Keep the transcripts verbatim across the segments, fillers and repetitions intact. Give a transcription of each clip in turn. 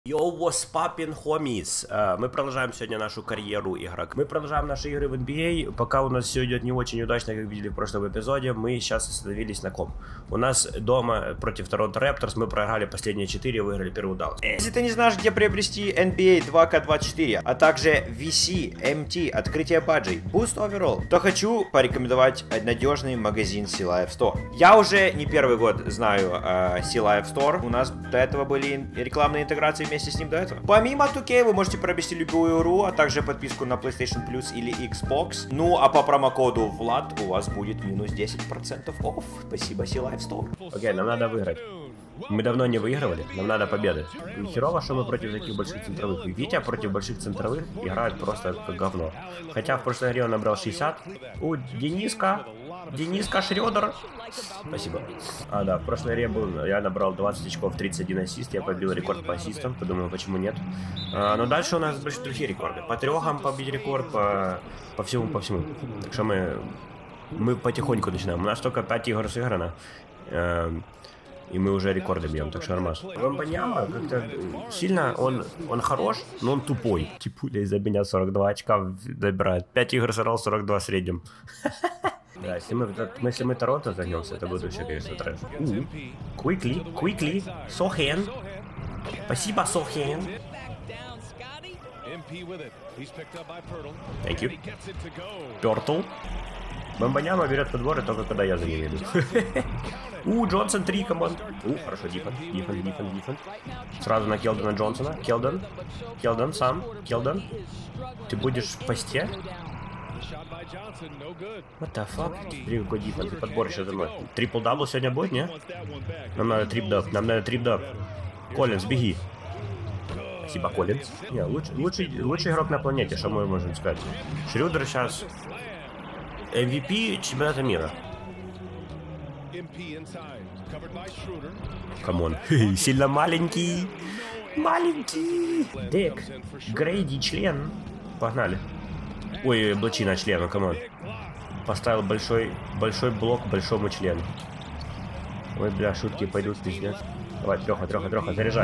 Yo, what's poppin', homies? Uh, мы продолжаем сегодня нашу карьеру игрок. Мы продолжаем наши игры в эн би эй. Пока у нас все идет не очень удачно, как видели в прошлом эпизоде, мы сейчас остановились на ком? У нас дома против Торонто Репторс мы проиграли последние четыре, выиграли первую даун. Если ты не знаешь, где приобрести эн би эй два ка двадцать четыре, а также ви си, эм ти, открытие баджей, Boost Overall, то хочу порекомендовать надежный магазин Sea Life Store. Я уже не первый год знаю uh, Sea Life Store. У нас до этого были рекламные интеграции вместе с ним до этого. Помимо ту кей вы можете приобрести любую игру, а также подписку на PlayStation Plus или Xbox. Ну а по промокоду Влад у вас будет минус десять процентов off. Спасибо Sea Life Store. Окей, okay, нам надо выиграть. Мы давно не выигрывали, нам надо победы. Херово, что мы против таких больших центровых. Витя против больших центровых играет просто как говно. Хотя в прошлой игре он набрал шестьдесят. У, Дениска. Дениска Шрёдер. Спасибо. А, да, в прошлой игре был, я набрал двадцать очков, тридцать один ассист. Я побил рекорд по ассистам. Подумал, почему нет. А, но дальше у нас больше другие рекорды. По трехам побить рекорд, по, по всему, по всему. Так что мы, мы потихоньку начинаем. У нас только пять игр сыграно. И мы уже рекорды бьем, так что нормас. Вамбаньяма как-то сильно, он, он хорош, но он тупой. Типуля из-за меня сорок два очка набирает. пять игр сыграл, сорок два в среднем. Да, если мы, если мы Торонто загнемся, это будет вообще, конечно, трэш. Quickly, quickly, Sohen. Спасибо, Sohen. Thank you. Пёртл. Бамбаняма берет подборы только когда я за ним иду. У, Джонсон три команд. У, хорошо, диффен, диффен, диффен, диффен. Сразу на Келдона Джонсона. Келдон. Келдон сам. Келдон. Ты будешь в посте? What the fuck? Смотри, какой диффен. Ты подбор еще за мной. Трипл-дабл сегодня будет, не? Нам надо трип-даб. Нам надо трип-даб. Коллинз, беги. Спасибо, Коллинз. Не, лучший, лучший, лучший игрок на планете, что мы можем сказать. Шрёдер сейчас эм ви пи чемпионата мира. Камон. Сильно маленький. Маленький. Дек. Грейди член. Погнали. Ой, блочина члену, камон. Поставил большой, большой блок большому члену. Ой, бля, шутки пойдут, пиздец. Давай, треха, треха, треха, заряжай.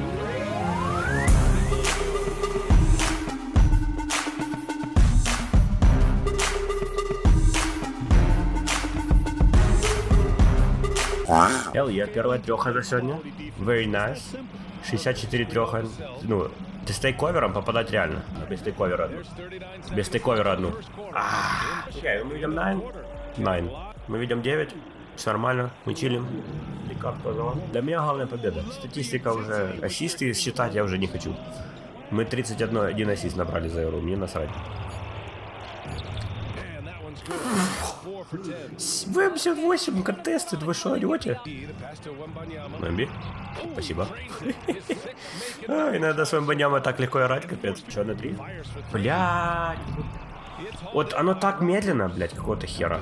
Hell yeah, первая треха за сегодня. Very nice. шестьдесят четыре треха. Ну, ты с тейковером попадать реально. Без тейковера одну. Без тейковера одну. Окей, мы видим девять. девять. Мы видим девять. Все нормально. Мы чилим. Для меня главная победа. Статистика уже. Ассисты считать я уже не хочу. Мы тридцать один ассист набрали за игру. Мне насрать. семьдесят восемь контесты, вы что, орете? Мэмби, спасибо. А, иногда с Вамбаньяма так легко играть, капец. Че, на три? Блядь. Вот оно так медленно, блядь, какого-то хера.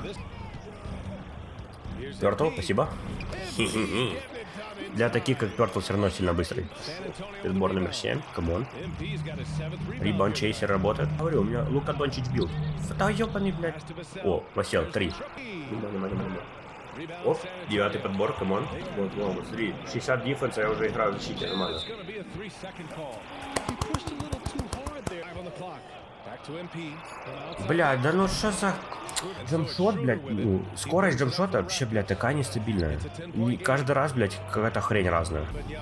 Пёртл, спасибо. Для таких, как Пёртл, все равно сильно быстрый. Сбор номер семь, камон. Рибаун чейсер работает. Говорю, у меня Лука Дончич билд. Да ёбаный, блядь. О, посел, три. Оп, девятый подбор, камон. Вот, вот, смотри, шестьдесят дефенса, я уже играю в защите, нормально. Блядь, да ну что за... Джамшот, блядь, ну, скорость джамшота вообще, блядь, такая нестабильная. И каждый раз, блядь, какая-то хрень разная.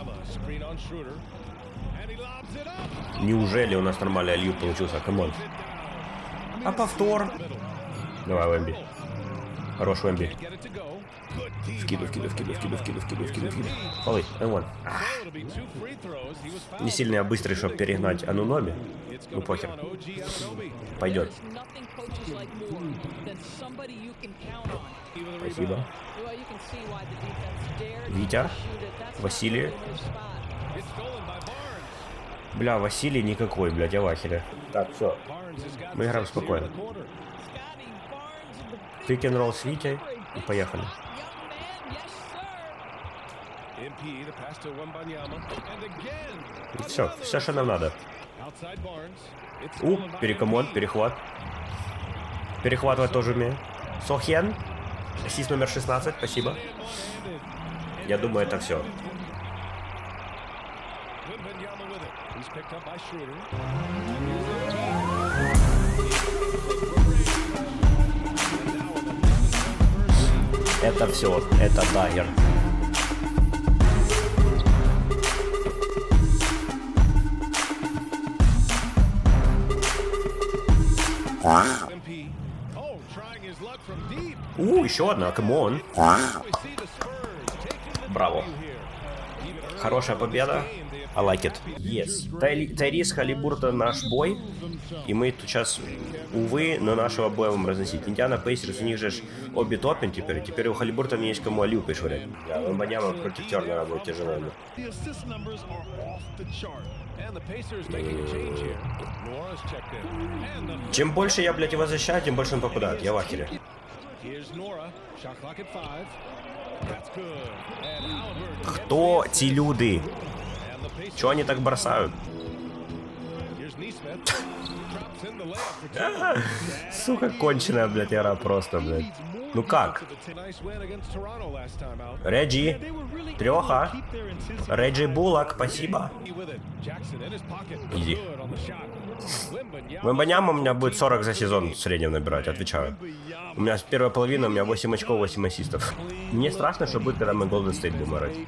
Неужели у нас нормальный альют получился? Камон. А повтор? Давай, Вэмби. Хорош, Вэмби. Вкиду, вкиду, вкиду, вкиду, вкиду, вкиду, вкиду, вкиду. Полы, эм один. Не сильно я быстрый, чтобы перегнать Ануноби. Ну, похер. Пойдет. Спасибо. Витя. Василий. Бля, Василий никакой, блядь, я в ахере. Так, все. Мы играем спокойно. Пик-н-ролл с Витей. И поехали. И все, все, что нам надо. У, перекомон, перехват. Перехватывать тоже умею. Сохен. Ассист номер шестнадцать, спасибо. Я думаю, это все. Это все, это дагер. У, еще одна, камон. Браво. Хорошая победа. I like it. Yes. Тайрис Халибуртон наш бой. И мы тут сейчас, увы, но нашего боя будем разносить. Индиана Пейсерс, у них же обе топин теперь. Теперь у Халибуртона есть кому Алию пришвырять. Да, Вембаньяма против Тернера будет тяжело. Чем больше я, блядь, его защищаю, тем больше он попадает. Я в ахере. Кто те люди? Чего они так бросают? Сука, конченая, блядь, игра просто, блядь. Ну как? Реджи. Треха. Реджи Буллок, спасибо. Иди. Вембаньяма у меня будет сорок за сезон в среднем набирать, отвечаю. У меня первая половина, у меня восемь очков, восемь ассистов. Мне страшно, что будет, когда мы Golden State будем играть.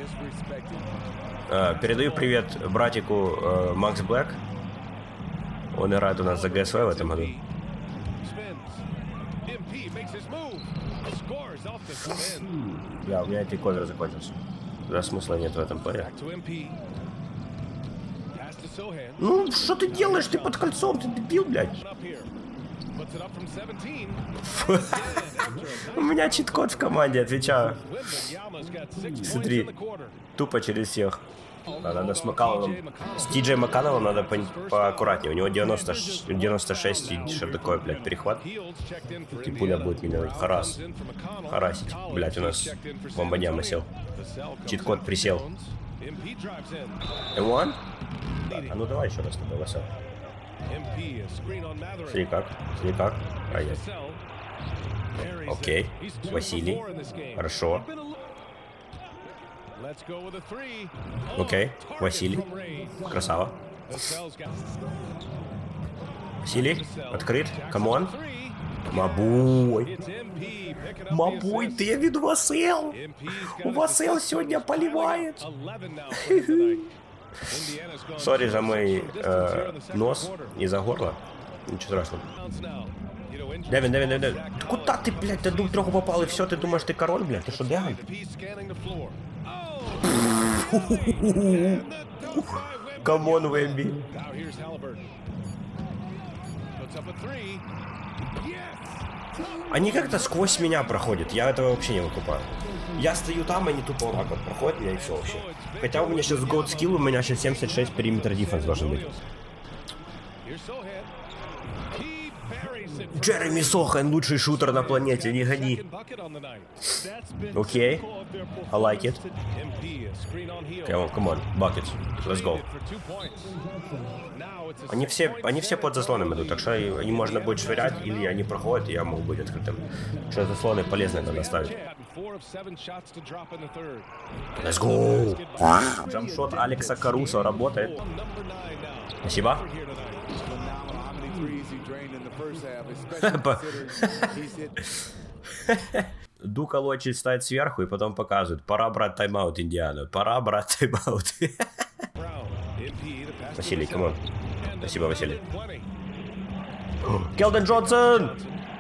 Uh, передаю привет братику uh, Макс Блэк. Он играет у нас за ГСВ в этом году. Да, у меня эти ковер закончился. Да, смысла нет в этом плее. Ну, что ты делаешь? Ты под кольцом, ты дебил, блядь. У меня чит-код в команде, отвечаю. Смотри, тупо через всех. Да, надо с Маккалловым. С Ти Джей Маккалловым надо по поаккуратнее. У него девяносто, девяносто шесть и что такое, блядь, перехват. И пуля будет меня харас. Харасить. Блядь, у нас Вембаньяма сел. Чит-код присел. эм один? Так, а ну давай еще раз тогда, Васил. Смотри как, смотри как. А нет. Окей. Василий. Хорошо. Окей. Василий. Красава. Василий. Открыт. Камон. Мабуй. Мабуй, Дэвид Васел. Васел сегодня поливает. Сори за мой э, нос и за горло. Ничего страшного. Дэвин, Дэвин, Дэвин. Ты куда ты, блядь? Ты в треху попал и все, ты думаешь, ты король, блядь? Ты что, Дэвин? Камон, Вэмби. Они как-то сквозь меня проходят. Я этого вообще не выкупаю. Я стою там, они тупо вот так вот проходят меня и все вообще. Хотя у меня сейчас год скилл, у меня сейчас семьдесят шесть периметр дефенс должен быть. Джереми Сохан, лучший шутер на планете, не гони. Окей. I like it. Come on, come on. Buckets. Let's go. Они все, они все под заслоном идут, так что они можно будет швырять, или они проходят, и я могу быть открытым. Что заслоны полезные надо ставить. Let's go. Джампшот Алекса Карусо работает. Спасибо. Дука Лочи стоит сверху и потом показывает: пора брать тайм-аут, Индиану, пора брать тайм-аут. Василий, камон. Спасибо, Василий. Келден Джонсон!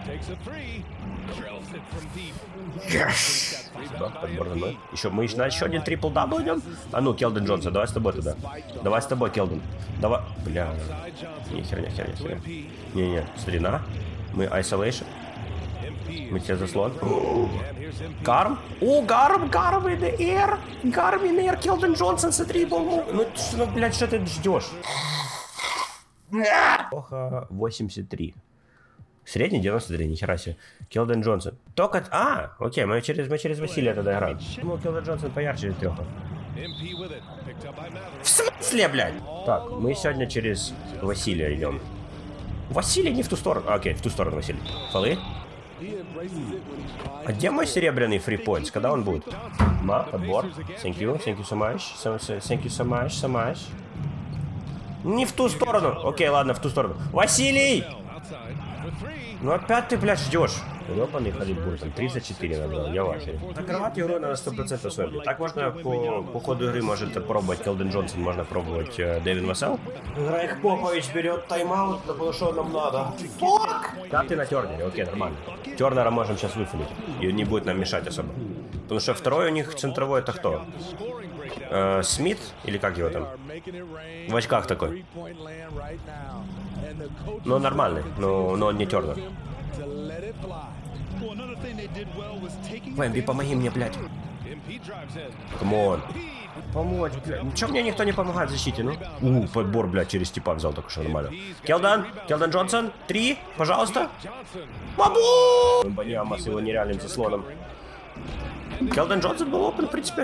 Yes! Спасибо, еще, мы еще на еще один трипл-дабл идем? А ну, Келден Джонсон, давай с тобой туда. Давай с тобой, Келден. Давай. Бля. Не, херня, херня, херня. Не-не, смотри, на. Мы isolation. Мы тебе заслон. Гарм? О, Гарм, Гарм in the air. Гарм in the air, Келден Джонсон, смотри, бомбу. Ну, ну, блядь, что ты ждешь? Охо, восемьдесят три. Средний девяносто три, нихера себе. Келден Джонсон. Только... А, окей, мы через, мы через Василия тогда играем. Думал, Келден Джонсон поярче через трех. В смысле, блядь? Так, мы сегодня через Василия идем. Василий не в ту сторону. А, окей, в ту сторону Василий. Фолы? А где мой серебряный фрипоинт? Когда он будет? Ма, подбор. Thank you, thank you so much. So, so, thank you so much, so much. Не в ту сторону. Окей, ладно, в ту сторону. Василий! Ну опять ты, блядь, ждешь. Ёбаный Халибуртон. тридцать четыре набрал, я вашей. Закрывать игру надо сто процентов с вами. Так можно по, по ходу игры может пробовать Келден Джонсон, можно пробовать э, Дэвид Вассел. Райх Попович берет тайм-аут, потому что нам надо. Фак! Да, ты на Тернере, окей, нормально. Тернера можем сейчас выфалить. И не будет нам мешать особо. Потому что второй у них центровой это кто? Э, Смит? Или как его там? В очках такой. Ну, нормальный, но, но он не Тернер. Вэмби, помоги мне, блядь. Камон. Помочь, блядь. Ничего мне никто не помогает в защите, ну? У, подбор, блядь, через типа взял только что нормально. Келден, Келден Джонсон, три, пожалуйста. Бабу! Вэмбаньяма с его нереальным заслоном. Келден Джонсон был опен, в принципе.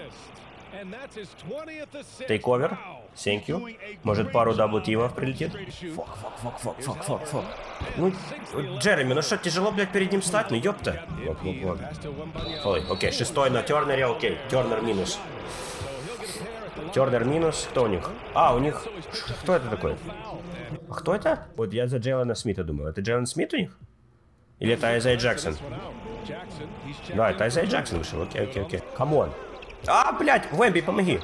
Тейковер. Thank you. Может, пару даблтимов прилетит? Фак, фак, фак, фак, фак, фак, фак. Ну, Джереми, ну что, тяжело, блядь, перед ним стать? Ну, ёпта. Вот, вот, вот. Ой, окей, шестой на Тернере, окей. Тернер минус. Тернер минус. Кто у них? А, у них... Кто это такой? А кто это? Вот я за Джейлена Смита думаю. Это Джейлен Смит у них? Или это Айзай Джексон? Да, это Айзай Джексон вышел. Окей, окей, окей. Камон. А, блядь, Вэмби, помоги.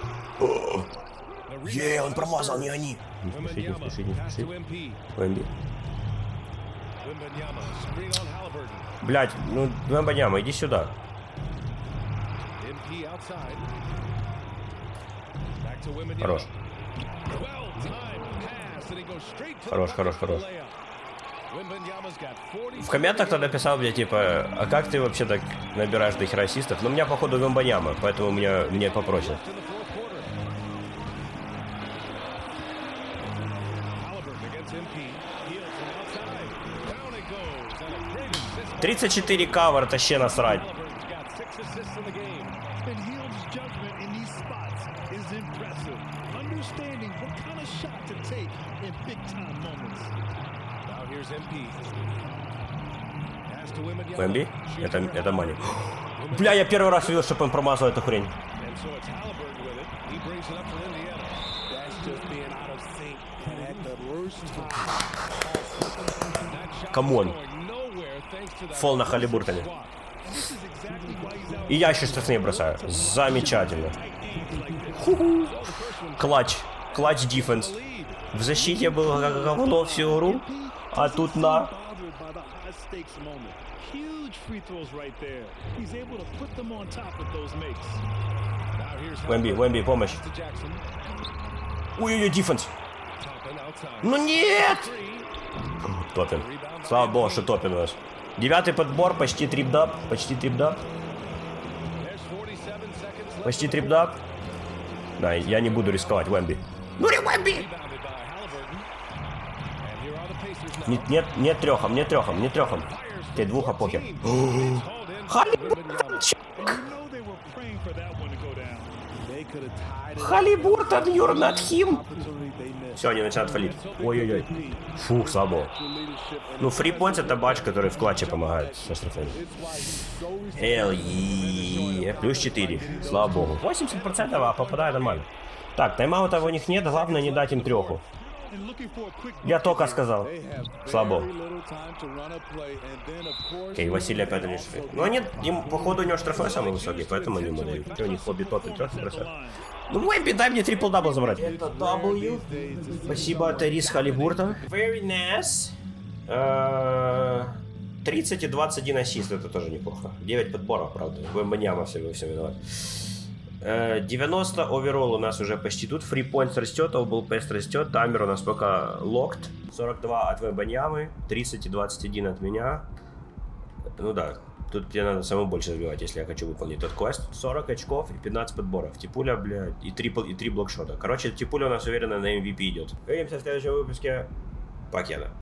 Ей, он промазал, не они. Не спешите, не спешите, не спешите. Вэмби. Блядь, ну, Вэмбаньяма, иди сюда. Хорош. Хорош, хорош, хорош. В комментах тогда писал мне, типа, а как ты вообще так набираешь до хера ассистов? Ну, у меня, походу, Вэмбаньяма, поэтому мне, мне попроще. тридцать четыре кавер, тоще насрать. Вэмби? Это, это Мани. Бля, я первый раз видел, чтобы он промазал эту хрень. Камон. Фол на Халибуртоне. И я еще штрафные бросаю. Замечательно. Ху-ху. Клатч. Клатч дефенс. В защите было говно всю игру. А тут на... Вэмби, Вэмби, помощь. Ой-ой-ой, дефенс. Ну нет! Топин. Слава богу, что топин у нас. Девятый подбор, почти трип-дап. Почти трип-дап. Почти трип-дап. Да, я не буду рисковать, Вэмби. Ну не Вэмби! Нет, нет, нет трехом, нет трехом, нет трехом. Ты двух, а похер. Халибуртон, Халибуртон, you're not him. Все, они начинают фалить. Ой-ой-ой. Фух, слабо. Ну, фрипоинт это бач, который в клатче помогает со штрафами. Hell yeah. Плюс четыре. Слава богу. восемьдесят процентов, а попадает нормально. Так, тайм-аута у них нет, главное не дать им треху. Я только сказал. Слабо. Окей, Василий опять лишь. Ну, они, им, походу, у него штрафы самые высокие, поэтому они ему дают. Что, у них хобби топит, трёх бросают. Ну, Вэмби, дай мне трипл-дабл забрать. Это W. Спасибо, Террис Халибуртон. Very nice. тридцать и двадцать один ассист, это тоже неплохо. девять подборов, правда. Вэмбаньяма все, все виноват. девяносто оверолл у нас уже почти тут. Фрипоинт растет, олбл-пест растет. Таймер у нас пока локт. сорок два от Вэмбаньямы, тридцать и двадцать один от меня. Ну да, тут мне надо самому больше забивать, если я хочу выполнить тот квест. сорок очков и пятнадцать подборов. Типуля, блядь, и три, и три блокшота. Короче, Типуля у нас уверенно на эм ви пи идет. Увидимся в следующем выпуске. Покеда.